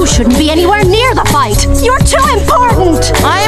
shouldn't be anywhere near the fight. You're too important.